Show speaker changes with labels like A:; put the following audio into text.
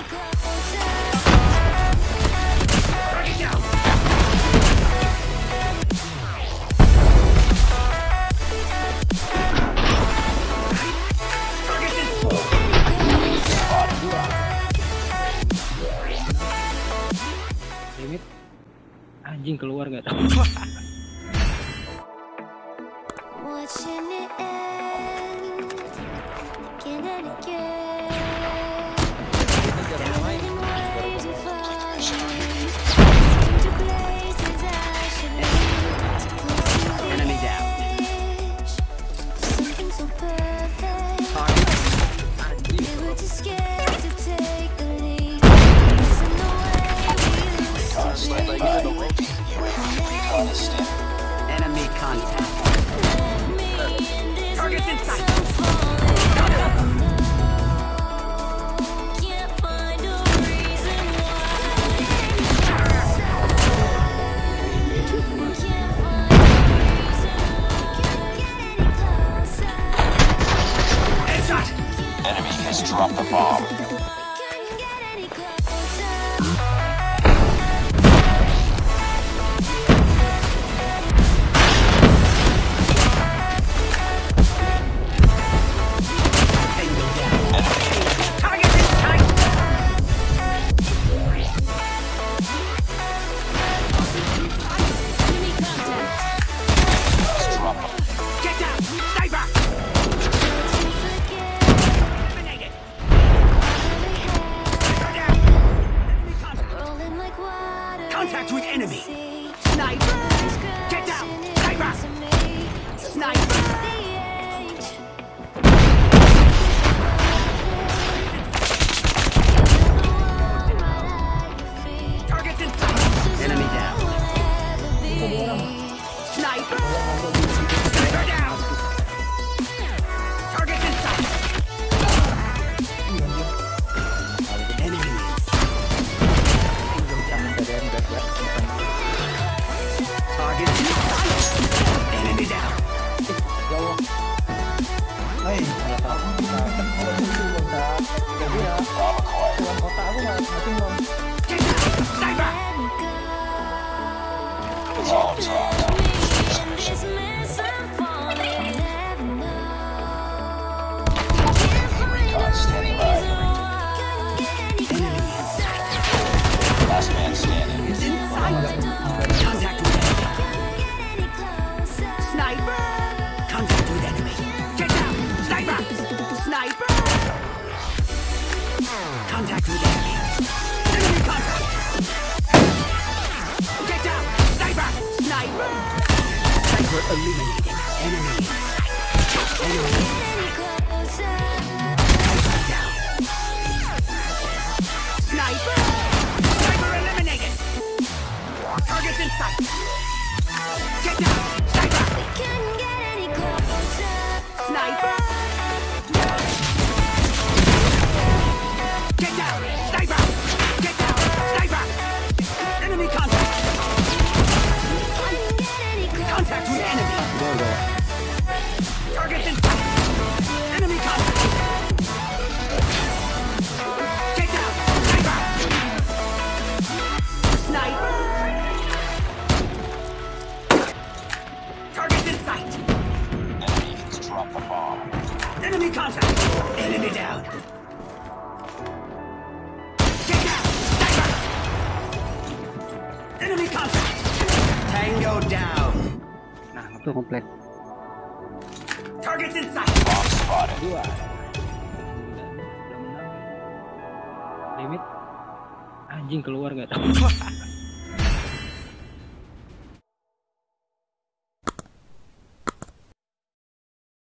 A: Limit anjing keluar nggak tahu.
B: Enemy contact. Targets in sight. Headshot.
C: Enemy has dropped the bomb.
B: Contact with enemy. Sniper. Get down. Sniper. Sniper. Targets in sight. Enemy down. Sniper. Sniper down. Targets in sight. Enemy. Target in sight. Enemy down. Get down. Sniper.
C: It's all dropped. Recon standing by.
B: Enemy in sight.
C: Last man standing.
B: Is in sight. Contact with enemy. Sniper. Contact with enemy. Get down. Sniper. Sniper. Contact with enemy. Enemy contact. Get down. Sniper. Sniper. Sniper eliminated. Enemy in sight. Enemy in sight. Sniper down. Sniper. Sniper eliminated. Targets in sight. Get down. Sniper. Sniper. Get down. Sniper. Get down. Sniper. Enemy contact. Contact with enemy. Targets in sight. Enemy contact. Get down. Sniper. Sniper. Targets in sight.
C: Enemy has dropped the bomb.
B: Enemy contact. Enemy down. Get down. Sniper. Enemy contact. Tango down.
A: Nah, itu komplit.
B: Targets in sight.
C: Bomb spotted.
A: Dua. Limit anjing keluar nggak tahu.